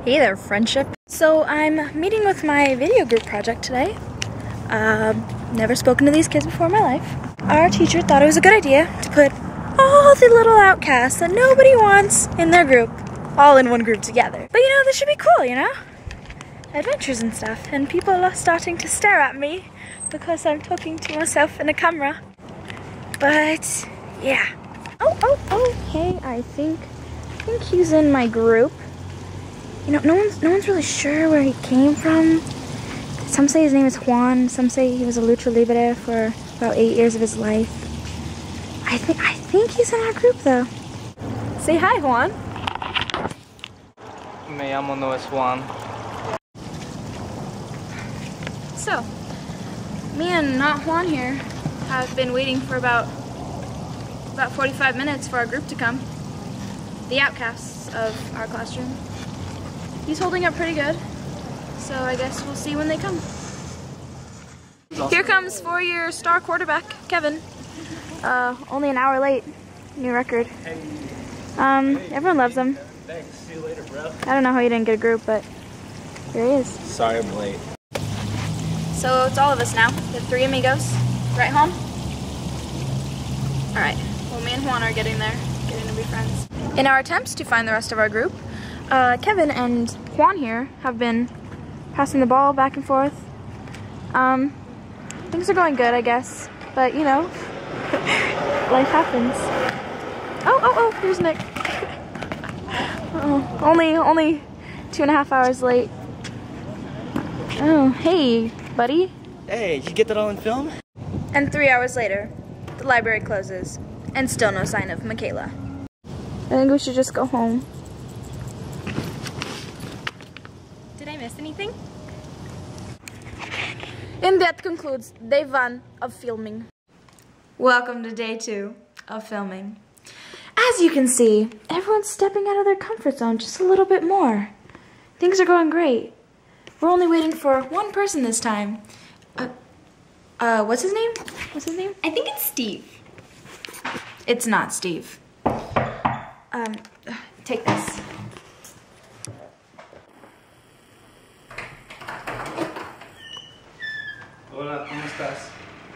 Hey there, friendship. So I'm meeting with my video group project today. Never spoken to these kids before in my life. Our teacher thought it was a good idea to put all the little outcasts that nobody wants in their group, all in one group together. But you know, this should be cool, you know? Adventures and stuff. And people are starting to stare at me because I'm talking to myself in a camera. But, yeah. Okay, I think he's in my group. You know, no one's really sure where he came from. Some say his name is Juan. Some say he was a lucha libre for about 8 years of his life. I think he's in our group though. Say hi, Juan. Me llamo no es Juan. So, me and not Juan here have been waiting for about 45 minutes for our group to come. The outcasts of our classroom. He's holding up pretty good, so I guess we'll see when they come. Here comes four-year star quarterback, Kevin. Only an hour late. New record. Everyone loves him. Thanks. See you later, bro. I don't know how he didn't get a group, but here he is. Sorry I'm late. So it's all of us now, the three amigos. Right, Juan? Alright, well me and Juan are getting there, getting to be friends. In our attempts to find the rest of our group, Kevin and Juan here have been passing the ball back and forth. Things are going good, I guess, but you know, life happens. Oh, here's Nick. Only 2.5 hours late. Oh, hey, buddy. Hey, did you get that all in film? And 3 hours later, the library closes, and still no sign of Micaela. I think we should just go home. Did I miss anything? And that concludes day 1 of filming. Welcome to day 2 of filming. As you can see, everyone's stepping out of their comfort zone just a little bit more. Things are going great. We're only waiting for one person this time. What's his name? I think it's Steve. It's not Steve. Take this. Hola, ¿cómo estás?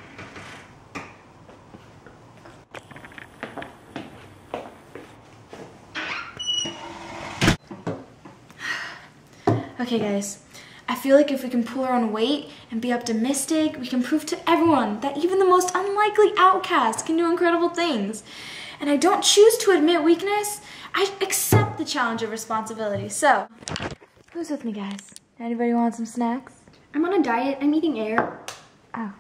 Okay guys, I feel like if we can pull our own weight and be optimistic, we can prove to everyone that even the most unlikely outcast can do incredible things. And I don't choose to admit weakness, I accept the challenge of responsibility. So, who's with me guys? Anybody want some snacks? I'm on a diet. I'm eating air. Oh.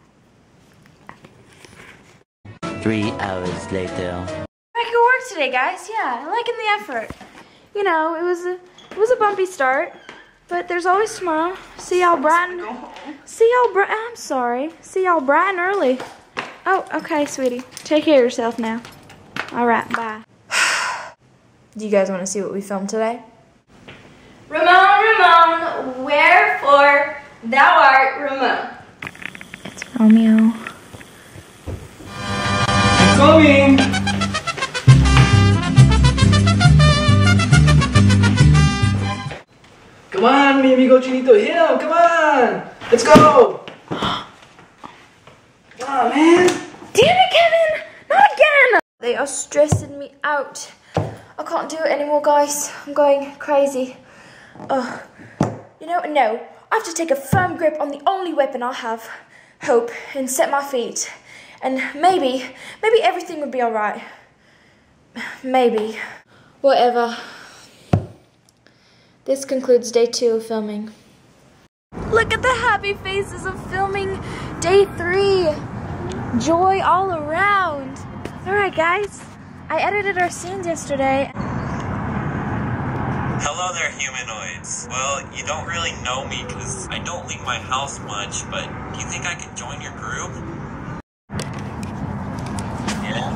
3 hours later. I could work today guys, yeah, I'm liking the effort. You know, it was a bumpy start. But there's always tomorrow. See y'all bright and I'm sorry. See y'all bright and early. Oh, okay, sweetie. Take care of yourself now. Alright, bye. Do you guys want to see what we filmed today? Ramon, wherefore thou art Ramon. It's Romeo. Coming! Come on, mi amigo Chinito, hit him, come on! Let's go! Come on, man! Damn it, Kevin! Not again! They are stressing me out. I can't do it anymore, guys. I'm going crazy. You know, no. I have to take a firm grip on the only weapon I have. Hope, and set my feet. And maybe everything would be alright. Maybe. Whatever. This concludes day 2 of filming. Look at the happy faces of filming day 3. Joy all around. Alright guys, I edited our scenes yesterday. Hello there, humanoids. Well, you don't really know me because I don't leave my house much, but do you think I could join your group? Yeah.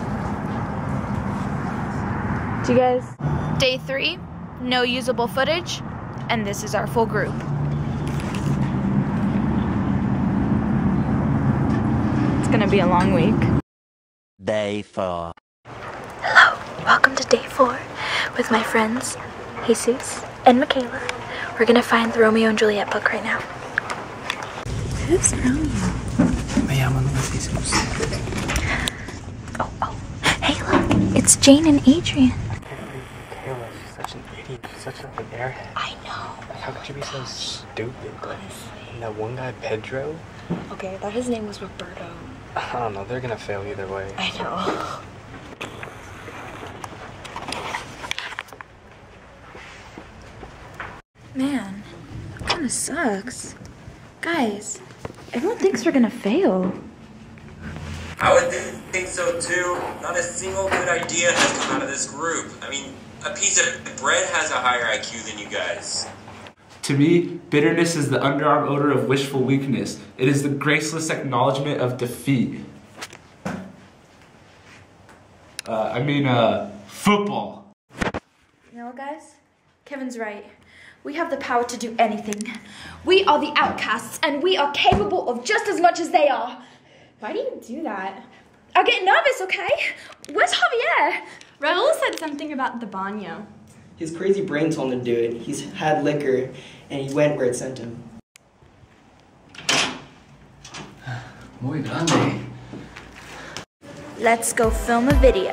Do you guys? Day 3, no usable footage, and this is our full group. It's gonna be a long week. Day 4. Hello, welcome to day 4 with my friends Jesus and Micaela. We're gonna find the Romeo and Juliet book right now. Who's Romeo? Oh. Hey, look. It's Jane and Adrian. Micaela, she's such an idiot. She's such an airhead. I know. Like, how could you be so stupid? Like, and that one guy, Pedro? Okay, I thought his name was Roberto. I don't know. They're gonna fail either way. I know. Man, that kinda sucks. Guys, everyone thinks we're gonna fail. I would think so too. Not a single good idea has come out of this group. I mean, a piece of bread has a higher IQ than you guys. To me, bitterness is the underarm odor of wishful weakness. It is the graceless acknowledgement of defeat. Football. You know what, guys? Kevin's right. We have the power to do anything. We are the outcasts, and we are capable of just as much as they are. Why do you do that? I get nervous, okay? Where's Javier? Raul said something about the baño. His crazy brain told him to do it. He's had liquor, and he went where it sent him. Muy grande. Let's go film a video.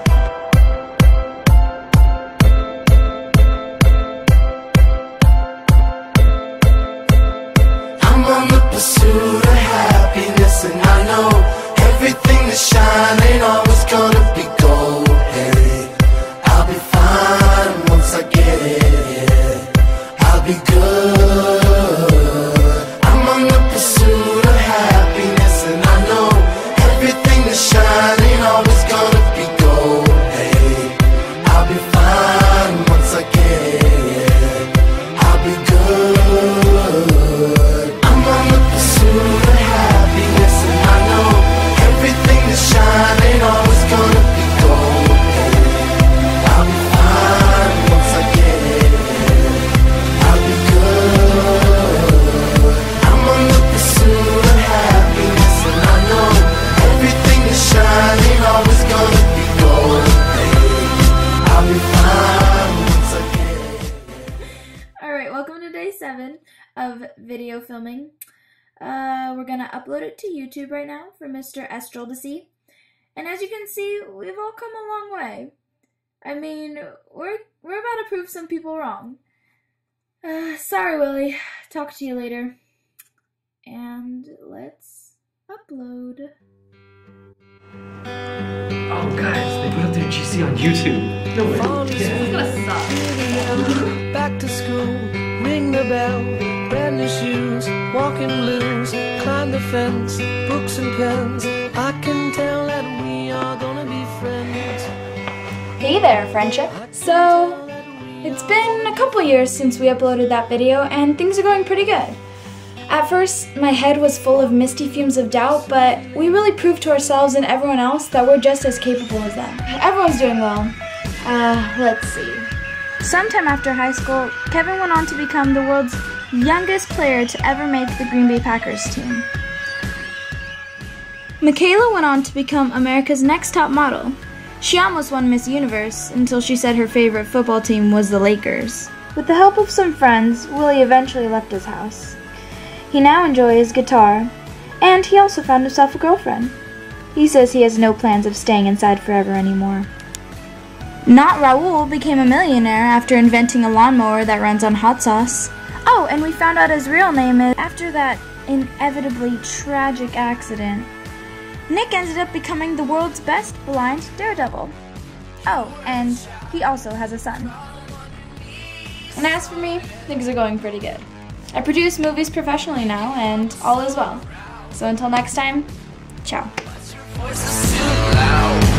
I'm on the pursuit of happiness, and I know everything that shine ain't always gonna be gold. Hey, I'll be fine once I get it. Yeah, I'll be good. I'm on the pursuit of happiness, and I know everything that shine ain't always gonna be gold. Hey, I'll be fine once I get it. Yeah, I'll be good. I'm on the pursuit of happiness, and I know everything that shine ain't always gonna be gold. Hey, I'll be fine once I get it. I'll be good. I'm on the pursuit of happiness, and I know everything that shine ain't always gonna be gold. Hey, I'll be fine once I get it. Alright, welcome to day 7 of video filming. We're gonna upload it to YouTube right now for Mr. Estrel to see. And as you can see, we've all come a long way. I mean, we're about to prove some people wrong. Sorry, Willy. Talk to you later. And let's upload. Oh, guys, they put up their GC on YouTube. No way. Back to school, ring the bell, brand new shoes, walking blues, climb the fence, books and pens. I can tell that we are gonna be friends. Hey there, friendship. So, it's been a couple years since we uploaded that video, and things are going pretty good. At first, my head was full of misty fumes of doubt, but we really proved to ourselves and everyone else that we're just as capable as them. Everyone's doing well. Let's see. Sometime after high school, Kevin went on to become the world's youngest player to ever make the Green Bay Packers team. Micaela went on to become America's next top model. She almost won Miss Universe until she said her favorite football team was the Lakers. With the help of some friends, Willy eventually left his house. He now enjoys guitar, and he also found himself a girlfriend. He says he has no plans of staying inside forever anymore. Not Raul became a millionaire after inventing a lawnmower that runs on hot sauce. Oh, and we found out his real name is after that inevitably tragic accident. Nick ended up becoming the world's best blind daredevil. Oh, and he also has a son. And as for me, things are going pretty good. I produce movies professionally now, and all is well. So until next time, ciao. Voice is too loud.